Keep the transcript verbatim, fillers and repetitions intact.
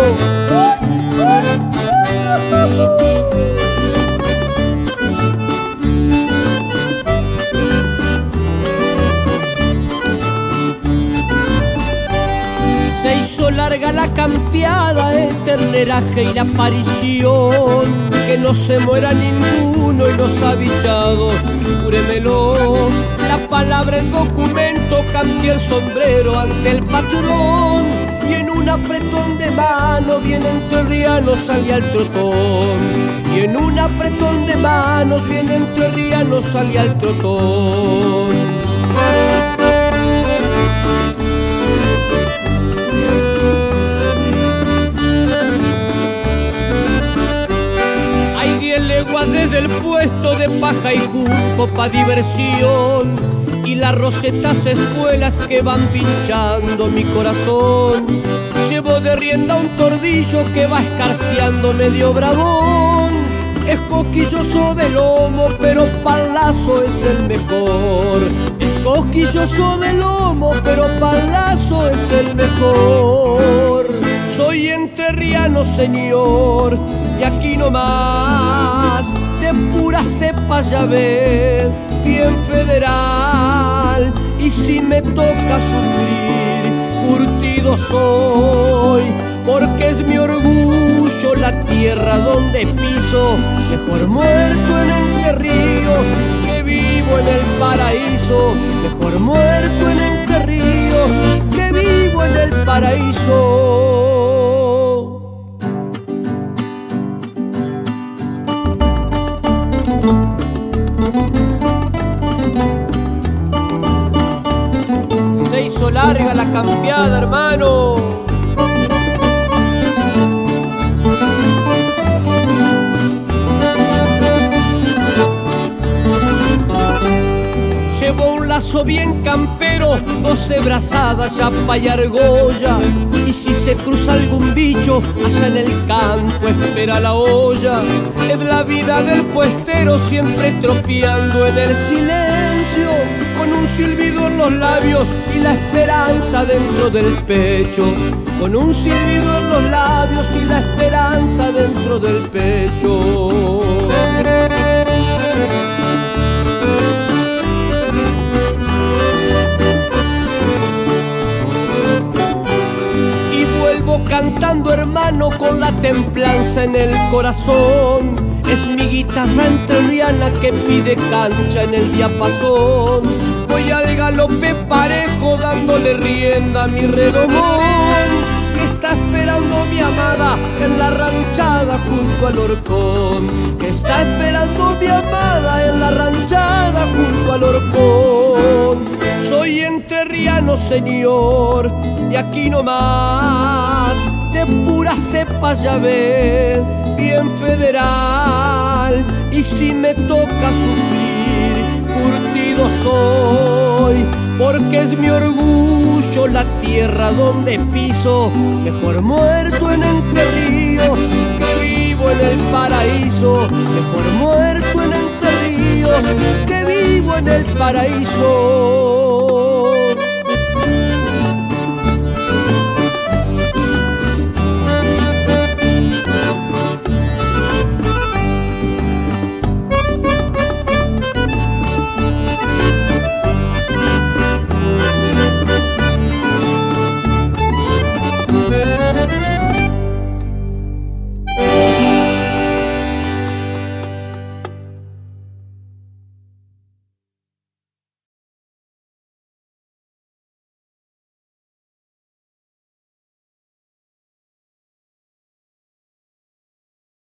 Se hizo larga la campeada, el terneraje y la aparición, que no se muera ninguno y los habichados, júremelo. La palabra es documento, cambié el sombrero ante el patrón, y en un apretón de mano bien entrerriano salía el trotón, y en un apretón de manos bien entrerriano salía el trotón. Desde el puesto de paja y junco pa' diversión, y las rosetas espuelas que van pinchando mi corazón. Llevo de rienda un tordillo que va escarciando medio bravón. Es cosquilloso de lomo, pero pa'l lazo es el mejor. Es cosquilloso de lomo, pero pa'l lazo es el mejor. Soy entrerriano, señor, y aquí nomás, de pura cepa ya ves, bien federal. Y si me toca sufrir, curtido soy, porque es mi orgullo la tierra donde piso. Mejor muerto en Entre Ríos que vivo en el paraíso. Mejor muerto en Entre Ríos que vivo en el paraíso. Se hizo larga la campeada, hermano. Llevo un lazo bien campero, doce brazadas ya pa' y argolla, y si se cruza algún bicho allá en el campo espera la olla. Es la vida del puestero siempre tropeando en el silencio, con un silbido en los labios y la esperanza dentro del pecho. Con un silbido en los labios y la esperanza dentro del pecho. Cantando, hermano, con la templanza en el corazón. Es mi guitarra entrerriana que pide cancha en el diapasón. Voy al galope parejo dándole rienda a mi redomón, que está esperando mi amada en la ranchada junto al horcón. Que está esperando mi amada en la ranchada junto al horcón. Soy entrerriano, señor, de aquí nomás, de pura cepa ya ves, bien federal. Y si me toca sufrir, curtido soy, porque es mi orgullo la tierra donde piso. Mejor muerto en Entre Ríos que vivo en el paraíso. Mejor muerto en Entre Ríos que vivo en el paraíso.